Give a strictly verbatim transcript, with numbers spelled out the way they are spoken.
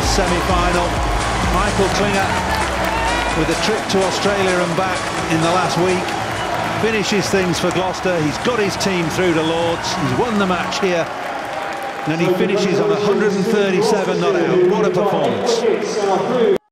this semi-final. Michael Klinger, with a trip to Australia and back in the last week, finishes things for Gloucester. He's got his team through to Lords. He's won the match here. And he finishes on one hundred thirty-seven not out. What a performance.